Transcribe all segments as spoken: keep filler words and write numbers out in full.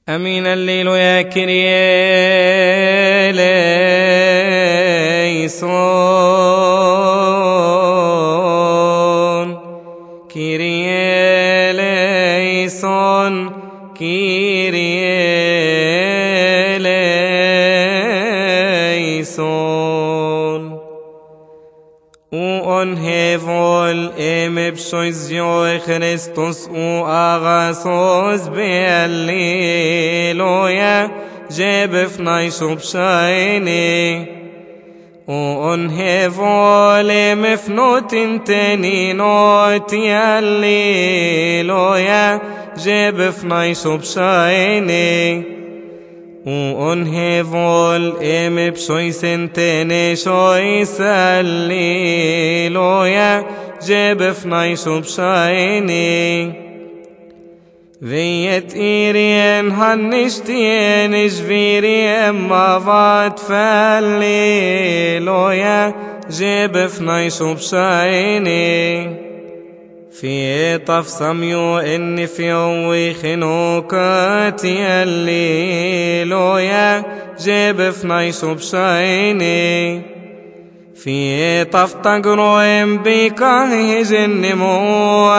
أمين الليل يا كريه ليسون كريه ليسون كريه ليسون وأن هفول إم بشويز جو خريستوس وآغاسوس بيالليلويا جيب فنايشو بشايني وأن هفول إم فنوت انتني نوت يالليلويا جيب فنايشو بشايني وأن هفول إم بشويس انتني شويس الليلويا جيب فنايشو بشايني فيت إيرين هنشتين جفيري ما فات فالليلويا جيب فنايشو بشايني في طف سميو إني في يوي خنوكاتي الليلويا جيب فنايشو بشايني في طف تقرويم بيكاهي جن مو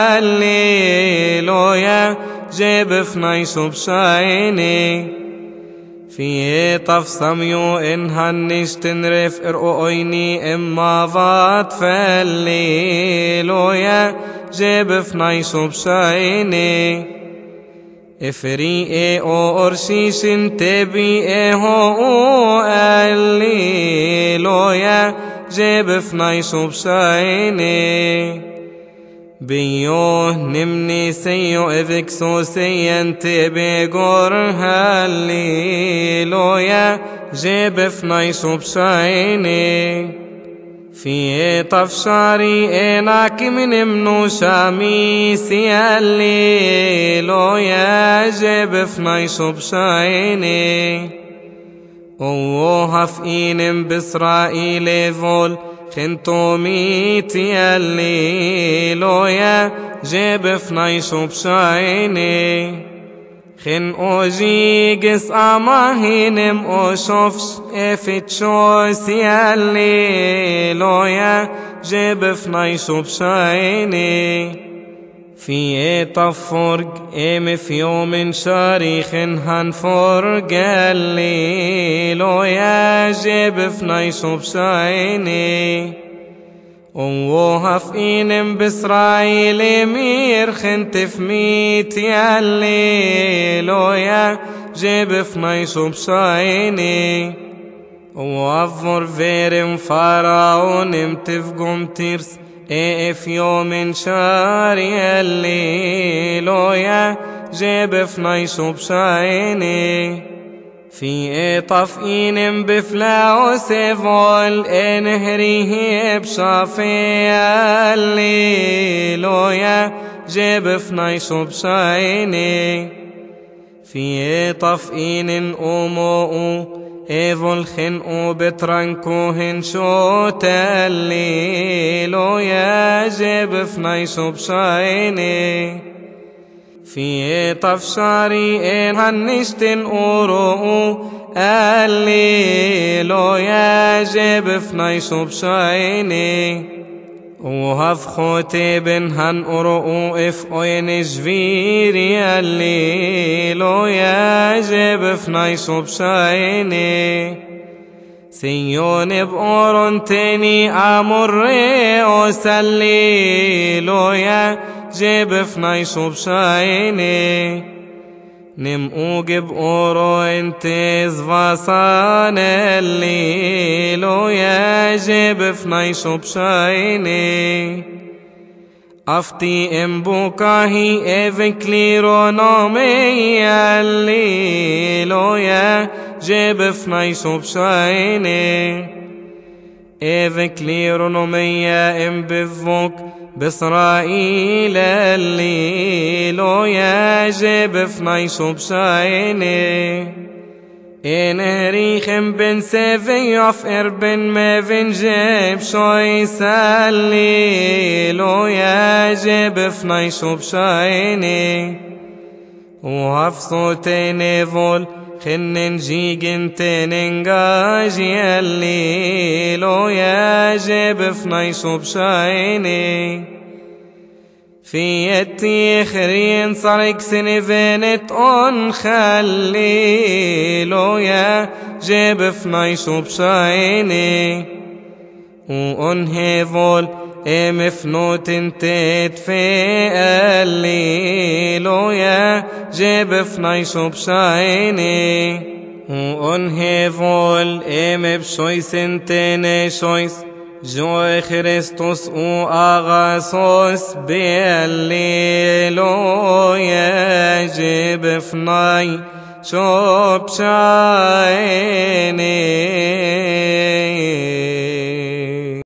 الليلويا جيب فنايشو بشايني في طف سميو إن هنش تنرف إرؤيني إما فات فالليلويا جيب فنايشو بشايني إفريقي أو أرشيش تبي هو الليلويا جيب فنايشو بشايني بيوه نمني سيو إفكسو سيان تبي قرها الليلويا جيب فنايشو بشايني في طفشاري إناك من منو شاميسي الليلويا جيب فنايشو بشايني ووهف إينم بإسرائيل فول خنتو ميتي الليلويا جيب فنايشو بشايني خن اوجي قس اماهينم اوشوفش افتشوسي الليلويا جيب فنايشو بشايني في طفرق ام في يوم شاريخ هنفرق الليلويا جيب فنايشو بشايني ووهف إينم بإسرائيل مير خنتف ميتي الليلويا جيب فنايشو بشايني ووفر فيرم فراون تفقم تيرس اف يوم شاري الليلويا جيب فنايشو بشايني في طف إينم بفلاو سيفول انهريه بشافي الليلويا جيب فنايشو بشايني في طف إينن أمو ايفول خنقو بترنكو هنشوت الليلويا جيب فنايشو بشايني في طفشاري إن هنشتن أورو الليلويا جيب فنايشو بشايني وهف خوتي بن هن أورو إف أوين جفيري الليلويا جيب فنايشو بشايني سيون بأورون تاني أمري وسليلويا جيب فنايشو بشايني نم اوجب اورو انتز فاسان الليلويا جيب فنايشو بشايني افتي امبوكاهي ايفكليرو نومي الليلويا جيب فنايشو بشايني ايفكليرو نومي ام بفوك بإسرائيل الليلويا جيب فنايشو بشايني إن ريخم بن سيفيوف إربن ميفن جيب شويس الليلويا جيب فنايشو بشايني وهفصو تنفول خنن جيجن تننجاجي الليلو يا جيب فنايشو بشايني في يتي خرين صارك سنفنت اون خليلو يا جيب فنايشو بشايني وان هيفول ام فنوت انتت في الليلو يا جيب فنايشو بشايني وان هيفول ام بشويس انتني شويس جو خريستوس او اغاسوس بالليلو يا جيب فنايشو بشايني